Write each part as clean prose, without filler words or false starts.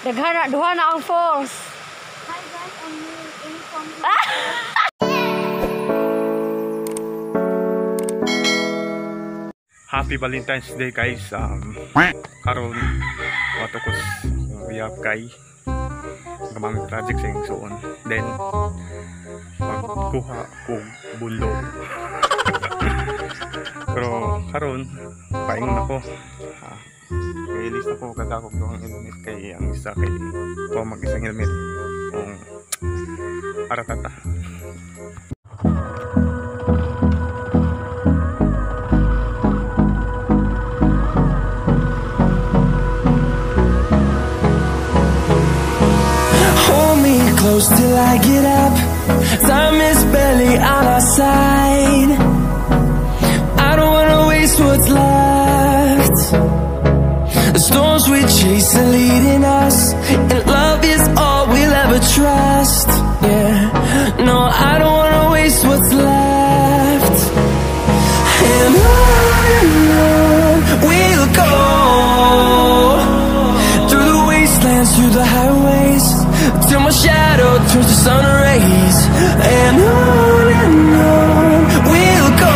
Daghana duha na ang falls. Hi guys, I'm from Happy Valentine's Day guys. Karon watukos uyab kay gamamit project sa ingsoon. Then magkuha kog bundo. Pero karon paingon ako. Kailis na ko kada kog duhang helmet kay ang isa kay ko mag-isang helmet. Aratata. Close till I get up. Time is barely on our side. I don't wanna waste what's left. The storms we chase are leading us, and love is all we'll ever trust. Yeah, no, I don't wanna waste what's left. And on we'll go, through the wastelands, through the highways, till my shadow turns to sun rays. And on we'll go,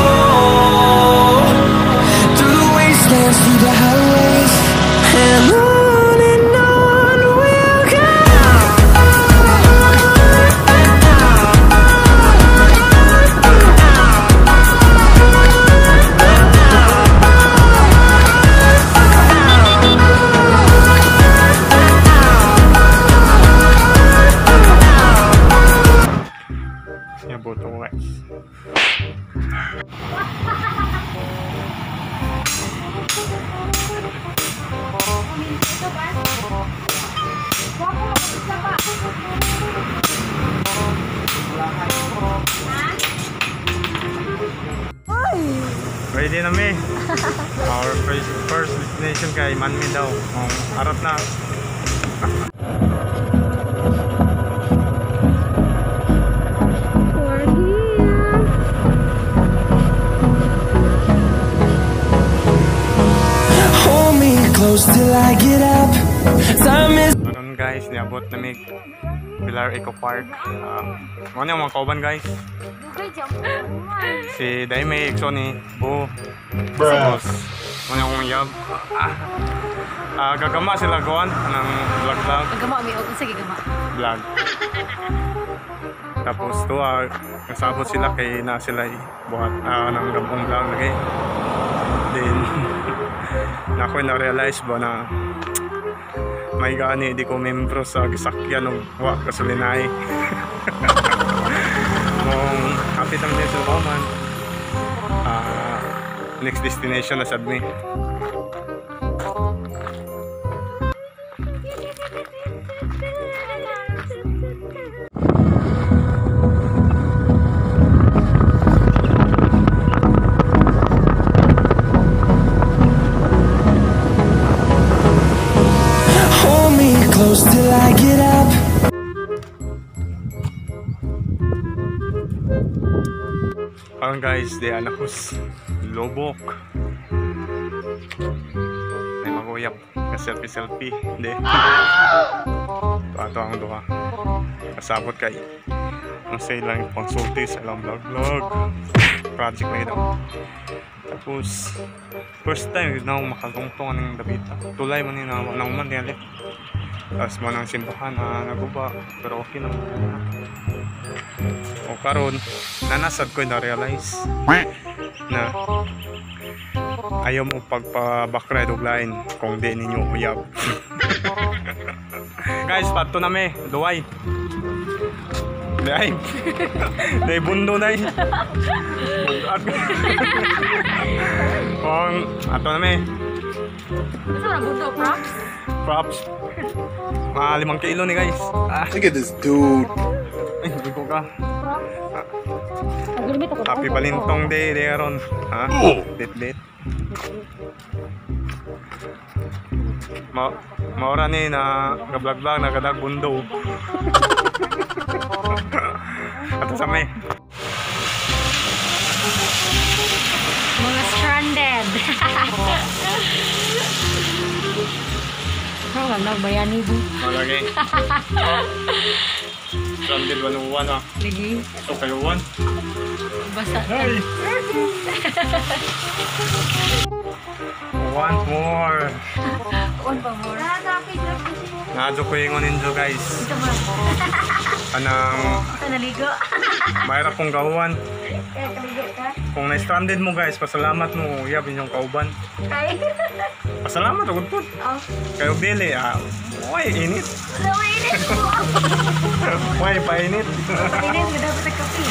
through the wastelands, through the highways. And on we'll go. Boto ko guys. Ready na mi. Our first destination kay Manmin daw. Arap na. Close till I get up. Time is. Ngayon guys, niabot na mig Pilar Eco Park. Ano yung mga kauban guys? Si Daime, Exo ni Bu. Tapos, ano yung yab? Gagama sila gawan ng vlog. Gagama mi og sige gama. Vlog. Tapos to nasabot sila kay na sila buhat ng gabong vlog lagi. Then na ako na-realize ba na may gani di ko membro sa gisakyan ng wa kasulinay. Happy lang din sila man. Next destination na sad mi. Close till I get up. Parang guys, di anakos Lobok. Ay maguyap ka selfie. Hindi. Ito ang duha. Kasabot kay ang sa ilang pangsulti sa ilang vlog. Project na ito. Tapos first time na akong makagungtong ng Davita. Tulay man yun na naman nila. Tapos mo ng simbahan naguba. Pero okay naman. O karon nanasad ko na-realize na ayaw mo pagpa-backride og line kung di ninyo uyab. Guys, pato na me. Duway. Day. Day bundo na kung ato na me. Ano na bundo props? Props. 5 kilo ni guys. Look at this dude. Ay, bigo ka. Naglimit ako. Happy Balintong Day, Deron. Ha? Det. Maura ni na vlog na kadag bundo. Ato sa may. Mga stranded. Ang nagbayani mo. Malagay. Stranded 101 ah. Lagi. So kayo 1. Basta. Hey! One more. On pa mo. Nadyo ko yung ninyo guys. Ito ba? Anang Ito naligo. mayroon kong gawan. Kaya kaligo ka? Kung na-stranded mo guys, pasalamat mo. Uyab inyong kauban. Kay. Pasalamat agad po. Oh. Kayo bili ah. Uy, init. Lawainin mo. Uy, painit. Painin mo dapat ang kape.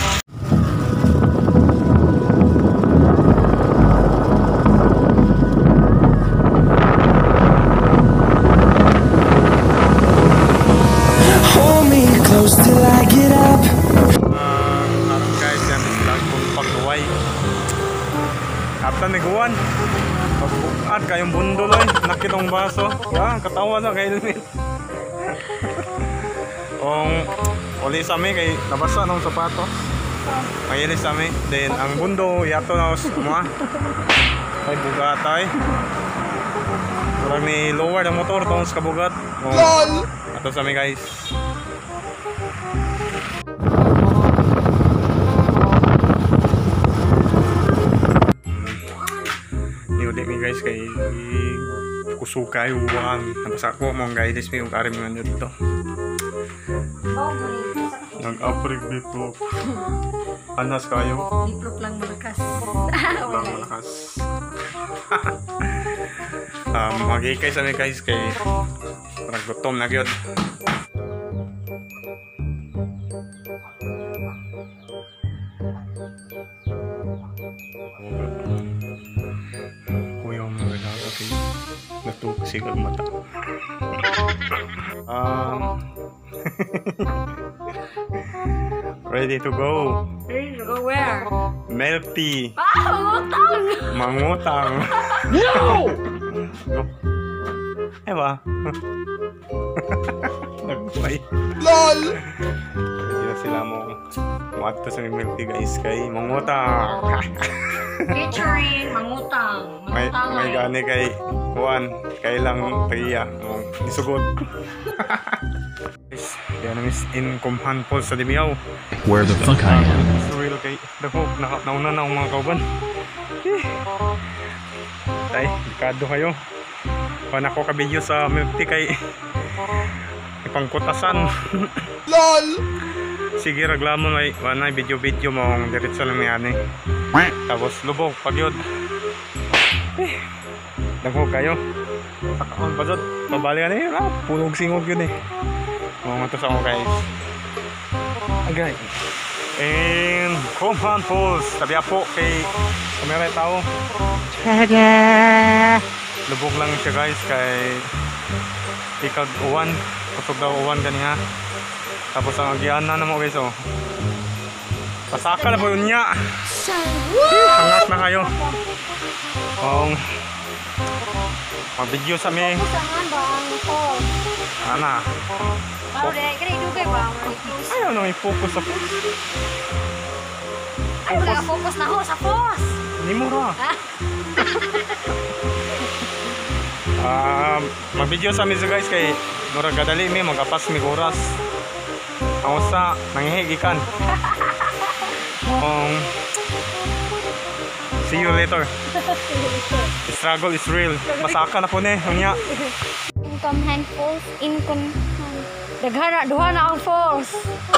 Hold me close till I get up. Harap guys, yan is lang kung pagluway. Kaptan may guwan. Pagbukat kayong bunduloy. Nakitong baso. Yan, katawa sa kay helmet. Kung uli sa amin kay nabasa ng sapato. Mayilis sa amin. Then ang bundo yato na mga. Ay bugatay. Parang ni lower ng motor tong kabugat. LOL! Ato sa amin guys. Niulit mi guys kay kusukay uwang. Nabasa ko mong guys may karim nga dito. Nag-uprig dito. Anas kayo. Diplop lang malakas. Lang malakas. Magikay sa amin guys kay parang gutom na gyud. Kuya mo mga laga kay natuksig ang mata. Ready to go. Ready to go where? Milk tea. Utang! Mangutang. No! Ewa. Nagpay. LOL! Hindi na sila mo muadto sa milk tea guys kay mangutang. Featuring mangutang. may gani kay Juan. Kay lang Ria. Isugod. Yan ang in-comhan po sa Dimiao. Where the fuck I am? Surreal kay Dahog. Nauna na ang mga kauban. Tay, dekado kayo. Pan ako kabidyo sa milk tea kay ipangkutasan. LOL! Sige, raglamon ay wanay video mo ang diretso lang yan eh. Tapos lubog, pagyod. Dahog kayo. Sakaon pa dyan. Babalikan eh. Punog singog yun eh. Mga matos ako guys. Agay. And Compound Falls. Tabi po kay kamera tao. Lubog lang siya guys kay ikag uwan. Kusog daw uwan ganiha. Tapos ang agian na mo guys oh. Pasaka na po yun niya. Hangat na kayo. Mag-video sa mi. Saan ba ang falls? Ana. Baru deh, kena dugay ba? Ayaw nang i-focus sa post. Ay, wala fokus na ho sa post. Hindi mo ra. Mag-video sa mi guys kay murag gadali mi magapas mi oras. Ang usa nangihigikan. See you later. The struggle is real. Masaka na po ni unya. Income hand falls. Income hand. Daghana, duha na ang falls.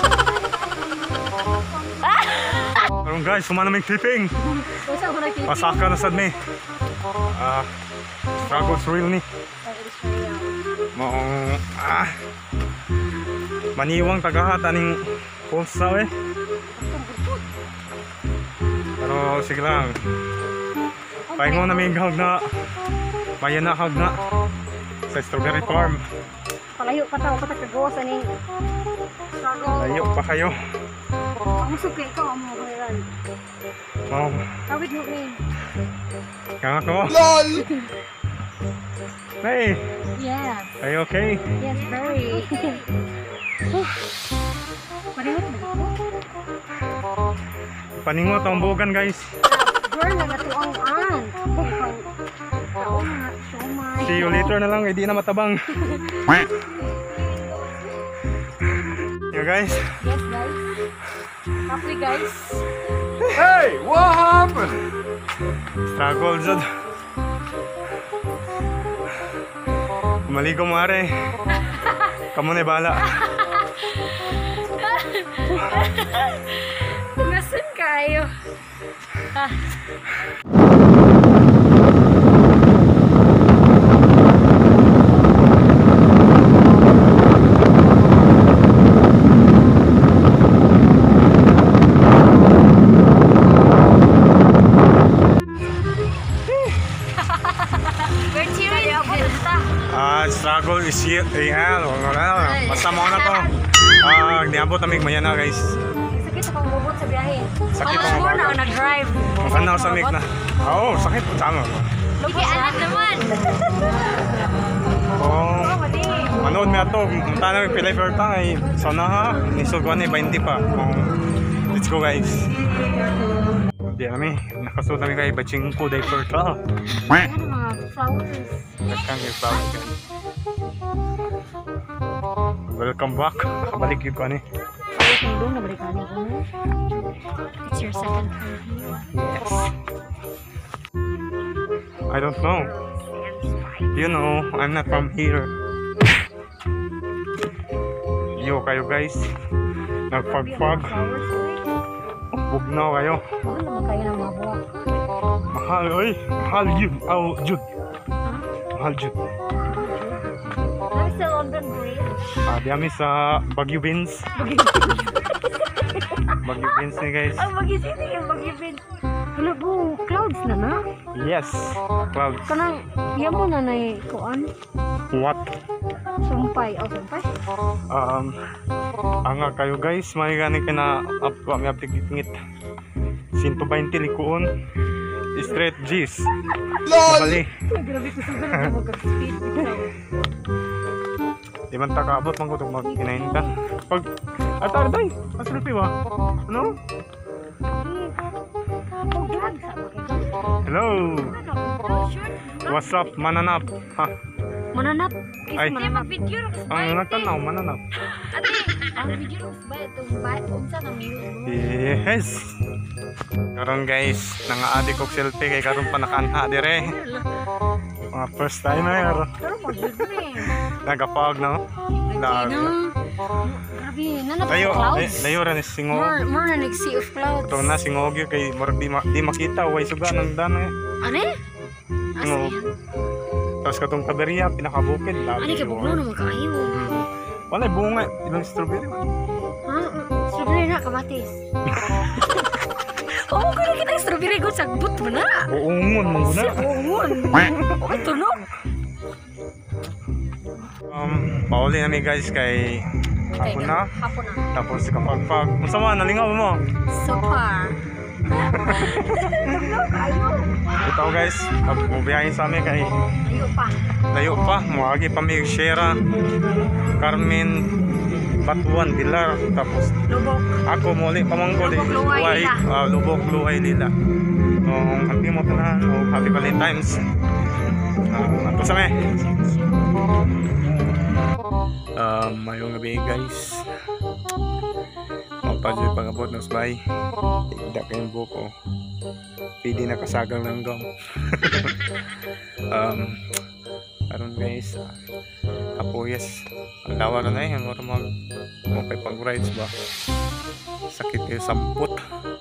Karon guys, sumana mig tipping. Usa ko nakita. Masaka na sad mi. Struggle is real ni. Maong maniwang tagahat aning falls sa we. Pero sige lang. Paingon na may hag na. Mayan na hag na. Sa strawberry farm. Palayo pa tao, patak kagawas ani. Struggle. Layo pa kayo. Ang suki ikaw ang mga kailan. Wow. Tawid mo ni. Kaya ako. LOL! Hey! Yes. Are you okay? Yes, very. Paringot mo. Paningot ang bugan guys. Girl, na natuang an. Taon na, siomay. See you later na lang, hindi na matabang. Yo guys. Yes, guys. Happy, guys. Hey, what happened? Struggle dyan. Maligo mo are. Kamu na bala. Tugasan kayo. Struggle is here. Ayan, basta mo na to. Niabot amig maya na guys. Sakit sa pangubot sa biyahe. Sakit Alas ang mo na bago. ako nag-drive. Makanaw sa mig na. Oo, sakit po tama. Sige, alam naman. Oh, Mali. manood mi ato. Punta na mi pilay for time. Sana ha, nisod ko na 20 pa. Let's go guys. Di kami, nakasuot namin kay Baching ko diaper ka. Ano mga flowers? Welcome your flowers guys. Welcome back. Kabalik yun ko ani. Ay, kung doon, nabalikan niyo ko na. It's your second time here. Yes. I don't know. You know, I'm not from here. Yo kayo guys. Nagpagpag. Bugnaw kayo. Mahal naman kayo ng mga buwak. Mahal, oy. Mahal yun. Oh, Jud. Mahal Jud. Sabi sa London Bridge. Di kami sa Baguio Beans. Baguio Beans ni guys. Ang mag-isip yung mag-ibig. Hala po, clouds na na. Yes. Clouds. Kanang, yan mo na kuan. What? Sumpay. Oh, sumpay. Anga kayo guys. May gani ka na up ko ang aptikingit. 120 likuon. Straight G's. Bali. Grabe ko sa ganun mag-speed. Di man takaabot man ko itong mag-kinain ka. Pag... Atarday! Asulupi ba? Ano? Oh, God. Hello! What's up? Mananap? Ha? Mananap. Ay. Mananap. Video Ang nagtanaw, mananap. Ate, ang video ba itong unsa ng music? Yes! Karon guys, nanga-adik og selfie kay karon pa nakaanha dire. Mga first time na yun. Pero mag-ibig. Nagapag na. Grabe, nanap Layo, sa clouds. layo rin is singog. More na nag-sea of clouds. Ito na singog yun kay murag di makita. Way suga ng dana eh. Ano? Asa Singog. yan? Tapos katong kaberiya, pinakabukid. Ano ka bugno naman kayo? Wala, bunga. Ilang strawberry man. Ha? Strawberry na, kamatis. Oo, kaya kita yung strawberry ko. Sagbot mo na. Uungon, manguna. Uungon. Okay, tunog. Pauli na mi guys kay hapon na. Hapon na. Tapos kapag masama, nalingaw mo. So far. Ito guys, magbubiyahin sa amin kay Layo pa. layo pa. Muagi pa mi Shera, Carmen, Batuan, Dilar. Tapos Lubok. ako muli pamanggol Lubok, Luway, Lila. Lubok, Luway, Lila. Happy mo tanan. Happy Valentine's. Ato sa me. Mayong gabi guys. Magpadyo pagabot ng sabay. Igda kayong buko. Pwede na kasagang ng gum. Karon guys, kapuyas. Ang lawa na eh. Mga pag-rides ba? Sakit kayo samput.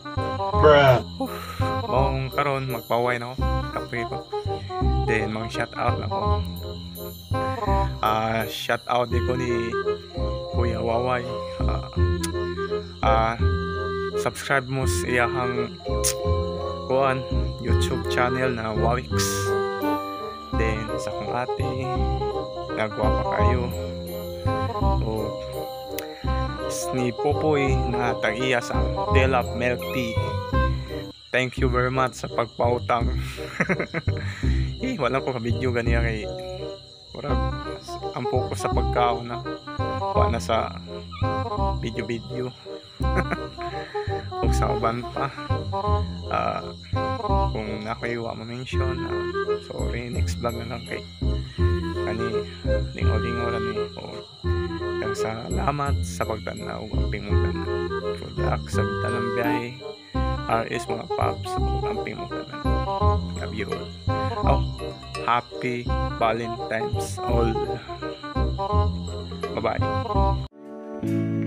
Bawang karon magpaway na ako. Kapuy ko. Then mag shout out ako. Shout out din ko ni Kuya Waway. Subscribe mo sa iyahang kuan YouTube channel na Wawix. Then sa kong ate, nagwapa kayo. O ni Popoy na tag-iya sa Delap Milk Tea. Thank you very much sa pagpautang. Wala ko ka-video ganiya kay ang focus sa pagkaon na wala na sa video kung sa uban pa kung nakaiwa ma-mention sorry, next vlog na lang kay kani lingaw-lingaw ni o kang salamat sa pagtanaw amping mong tanan. Good luck sa tanang biyahe. RS mga paps amping mong tanan. Love you all. Oh, happy Valentine's all. Bye-bye.